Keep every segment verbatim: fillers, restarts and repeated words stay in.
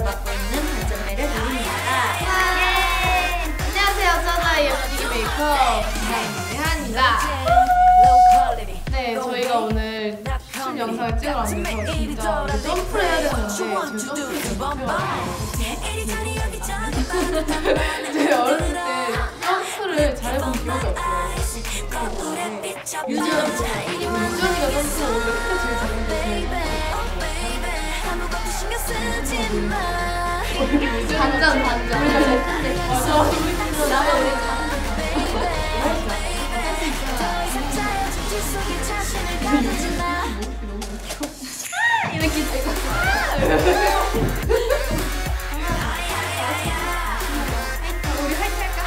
맡고 있는 반전매력 유리입니다. 예! 안녕하세요, 서다이의 분위기 메이커 김상민입니다. 네, 저희가 오늘 춤 영상을 찍으러 왔는데서 진짜 점프를 해야 되는데 지금 점프를 저희 어렸을 때 점프를 잘해본 기억이 없어요. 유전, 유전이가 점프를 오히려 크게 제일 잘했는데 반전, 반전. 맞아, 우리 팀도 나가 우리 이렇게 제가 우리 화이팅 할까?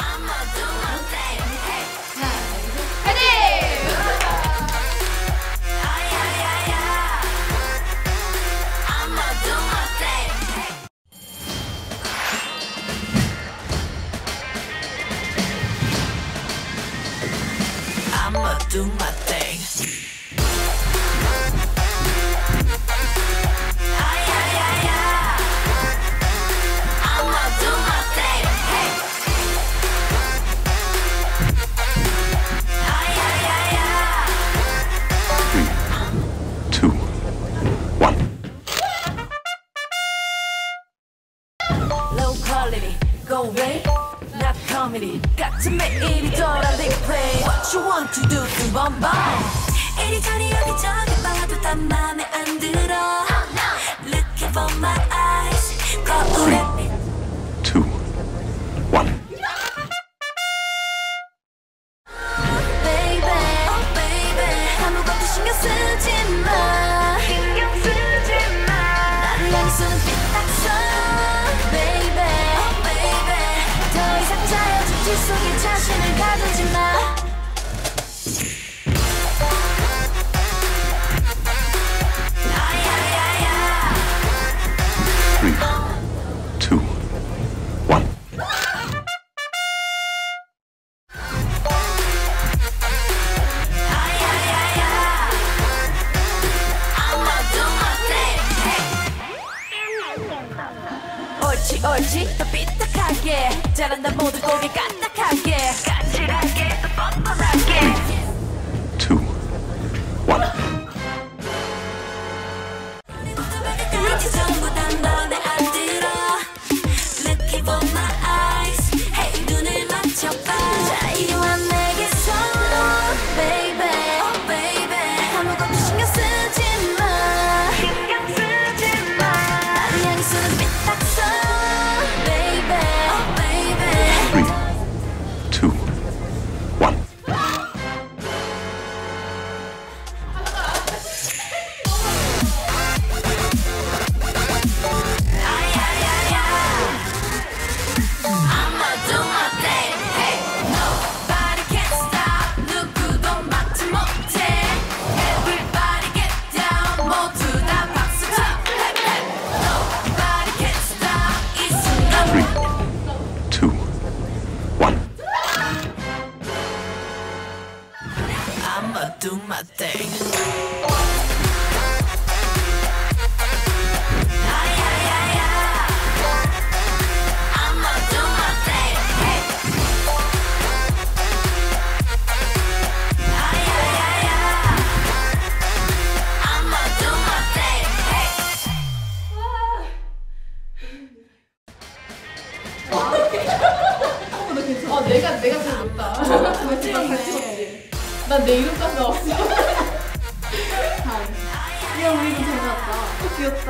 I'ma do my thing. Ay, ay, ay, ay. I'ma do my thing. Hey. Ay, ay, ay, ay. Three, two, one. Low quality, go away. Not comedy. 같은 매일이 돌아 big play. What you want to do? 두 번 봐. 이리저리 여기저기 봐도 다 맘에 안 들어. Looking for my eyes. 거울에 Three, two, one. Baby, oh baby. 아무것도 신경 쓰지 마. 신경 쓰지 마. 나를 향해서는 삐딱서. Baby, oh baby. 더 이상 자연스러운 질 속에 자신을 가두지 마. Three, two, one. 옳지 옳지 더 삐딱하게 잘한다 모두 고개 까딱하게 까칠하게 또 뻔뻔하게 Two, one. 끝까지 전부 다 너네 안 들어 Looking for my eyes Hey 눈을 맞춰봐 자 이리 와 내게서 Baby oh baby 아무것도 신경 쓰지 마 신경 쓰지 마 나를 향해서는 삐딱서 Baby oh baby Three, two, one. I'ma do my thing. Hey, nobody can stop. 누구도 막지 못해. Everybody get down. 모두 다 박수 쳐. Hey, hey. Nobody can stop. 이 순간. Three, two, one. I'ma do my thing. Ay, ay, ay, ay. I'ma do my thing. Hey. Ay, ay, ay, ay. I'ma do my thing. Hey. 어, 내가, 내가 제일 높다. 같이 같이 난내 이름까지 나왔어. 야, 우리 이름 잘 나왔다. 어, 귀엽다.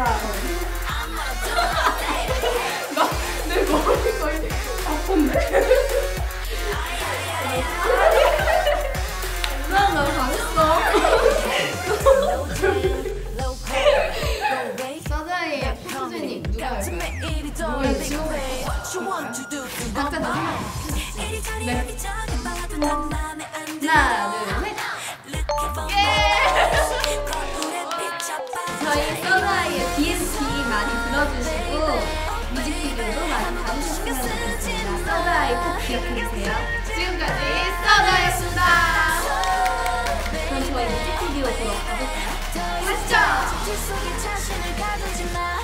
나, 내 머리 거의 아픈데? 나, 나 잘했어. 서다이의 포즈님, 누가 알까요? 누구예요? 지호가 각자 다 네. 하나, 둘, 셋. 예! 저희 서다이의 비에스피 많이 들어주시고 뮤직비디오도 많이 봐주셨으면 좋겠습니다. 서다이 꼭 기억해주세요. 지금까지 서다이였습니다. 그럼 저희 뮤직비디오 보러 가볼까요? 가시죠! 속에 자신을 가두지 마.